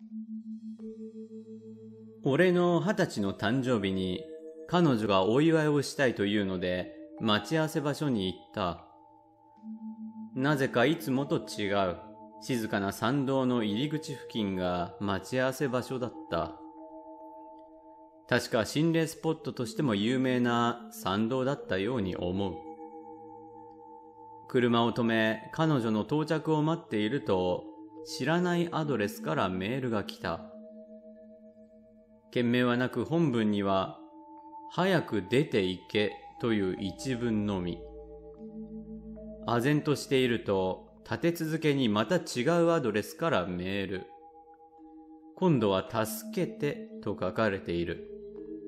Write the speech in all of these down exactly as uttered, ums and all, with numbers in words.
俺の二十歳の誕生日に彼女がお祝いをしたいというので待ち合わせ場所に行った。なぜかいつもと違う静かな参道の入り口付近が待ち合わせ場所だった。確か心霊スポットとしても有名な参道だったように思う。車を止め彼女の到着を待っていると知らないアドレスからメールが来た。件名はなく本文には早く出て行けという一文のみ。唖然としていると立て続けにまた違うアドレスからメール。今度は助けてと書かれている。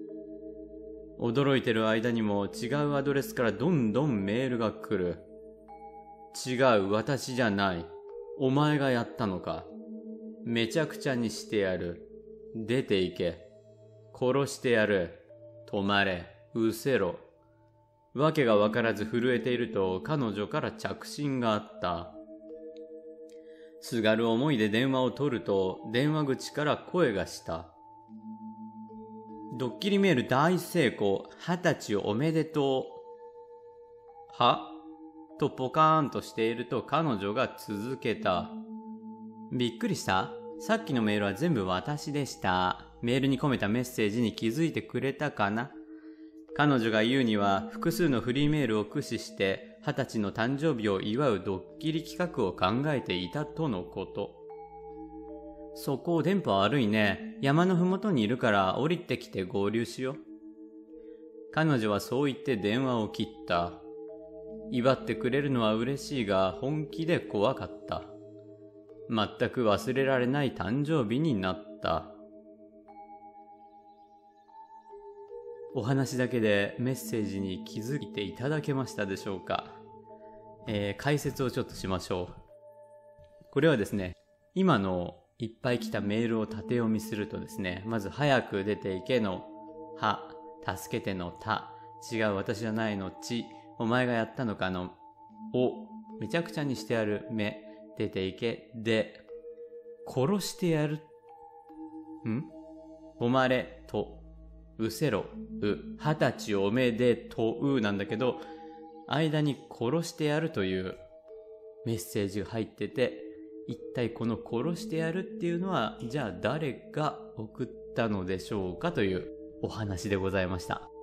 驚いてる間にも違うアドレスからどんどんメールが来る。違う、私じゃない。お前がやったのか。めちゃくちゃにしてやる。出て行け。殺してやる。止まれ。失せろ。わけがわからず震えていると彼女から着信があった。すがる思いで電話を取ると電話口から声がした。ドッキリメール大成功。二十歳おめでとう。はとポカーンとしていると彼女が続けた。びっくりした？さっきのメールは全部私でした。メールに込めたメッセージに気づいてくれたかな？彼女が言うには複数のフリーメールを駆使して二十歳の誕生日を祝うドッキリ企画を考えていたとのこと。そこ電波悪いね。山のふもとにいるから降りてきて合流しよう。彼女はそう言って電話を切った。祝ってくれるのは嬉しいが本気で怖かった。全く忘れられない誕生日になった。お話だけでメッセージに気づいていただけましたでしょうか。えー、解説をちょっとしましょう。これはですね、今のいっぱい来たメールを縦読みするとですね、まず早く出ていけのは、助けてのた、違う私じゃないのち、お前がやったのかのお、めちゃくちゃにしてやるめ、出ていけで、殺してやるん止まれと、うせろう、二十歳おめでとうなんだけど、間に殺してやるというメッセージが入ってて、一体この殺してやるっていうのはじゃあ誰が送ったのでしょうかというお話でございました。